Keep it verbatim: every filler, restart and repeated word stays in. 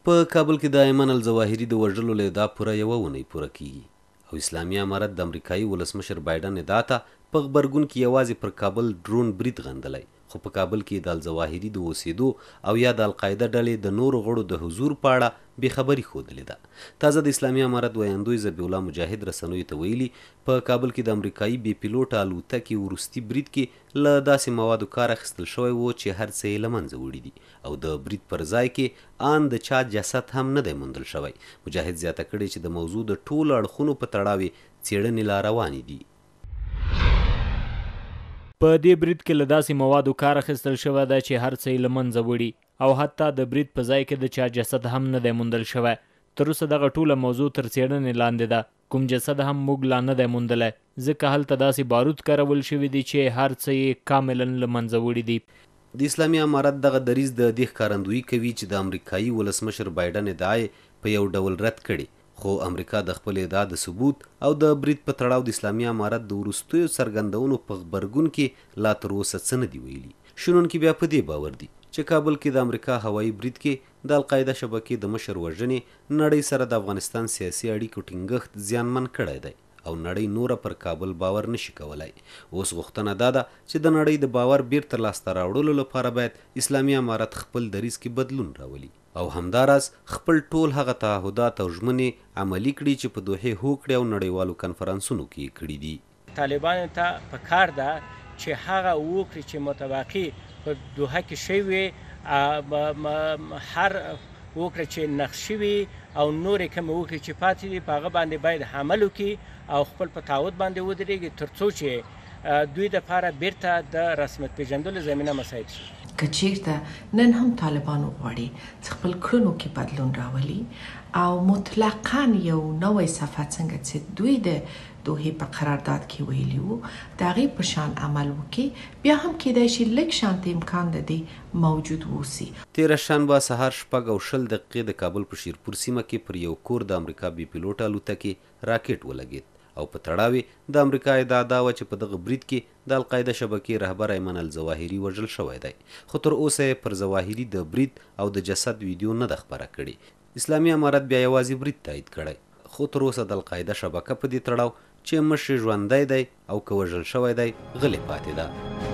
په کابل کې د ایمن الظواهري د وژلو له ادعا پوره یوه اونۍ پوره کیږي او اسلامي امارت د امریکایي ولسمشر بایډن ادعا ته په غبرګون کې یوازې پر کابل ډرون برید غندلی، خو په کابل کې د الظواهري د اوسېدو او یا د القاعده ډلې د نورو غړو د حضور په اړه بېخبري ښودلې ده. تازه د اسلامي امارت ویاندوی ذبیح الله مجاهد رسنیو ته ویلي په کابل کې د امریکایي بې پیلوټه الوتکې وروستي برید کې له داسې موادو کار اخیستل شوی و چې هر څه یې له منځه وړي دي او د برید پر ځای کې ان د چا جسد هم نه دی موندل شوی. مجاهد زیاته کړې چې د موضوع د ټولو اړخونو په تړاو څېړنې لا روانې دي. په دې برید کې له داسې موادو کار اخیستل شوی ده چې هر څه یې له منځه وړي او حتی د برید په ځای کې د چا جسد هم نه دی موندل شوی. تر اوسه دغه ټوله موضوع تر څېړنې لاندې ده. کوم جسد هم موږ لا نه دی موندلی، ځکه هلته داسې بارود کارول شوي دي چې هر څه یې کاملا له منځه وړي دي. د اسلامي امارت دغه دریځ د دې ښکارندویي کوي چې د امریکایي ولسمشر بایډن ادعا په یو ډول رد کړي، خو امریکا د خپل ادعا د ثبوت او د برید په تړاو د اسلامي امارت د وروستیو څرګندونو په غبرګون کې لا تر اوسه څه نه دي ویلي. شنونکي بیا په دې باور دي چې کابل کې د امریکا هوایي برید کې د القاعده شبکې د مشر وژنې نړۍ سره د افغانستان سیاسي اړیکو ټینګښت زیانمن کړی دی او نړۍ نوره پر کابل باور نشي کولای. اوس غوښتنه دا ده چې د نړۍ د باور بیرته لاسته راوړلو لپاره باید اسلامي امارت خپل دریځ کې بدلون راولي او همداراز خپل ټول هغه تعهدات او ژمنې عملي کړي چې په دوحې هوکړې او نړیوالو کنفرانسونو کې کړي دي. طالبانو ته پکار ده چې هغه وکړي چې متوقع په دوحه کې شوي هر وکړه چې نقش شوي او نورې کومې وکړې چې پاتې دي په هغه باندې باید عمل وکړي او خپل په تعهد باندې ودرېږي تر څو چې دوی دپاره بیرته د رسمیت پېژندلو زمینه مساعد شي. که چیرته نن هم طالبان غواړي چې خپل کړنو کې بدلون راولي او مطلقاً یو نوی صفحه څنګه چې دوی د دوحې په قرارداد کې ویلي وو د هغې په شان عمل وکړي، بیا هم کیدای شي لږ شانته امکان د دې موجود واوسي. تېره شنبه سهار شپږ او شل دقیقې د کابل په شیرپور سیمه کې پر یو کور د امریکا بې پیلوټه الوتکې راکټ ولګېد او په تړاو د امریکا ادعا دا وه چې په دغه برید کې د القاعده شبکې رهبر ایمن الظواهري وژل شوی دی، خو تر اوسه یې پر ظواهري د برید او د جسد ویډیو نه ده خپره کړې. اسلامي امارت بیا یوازې برید تایید کړی، خو تر اوسه د القاعده شبکه په دې تړاو چې مشر ژوندی دی او که وژل شوی دی غلې پاتې ده.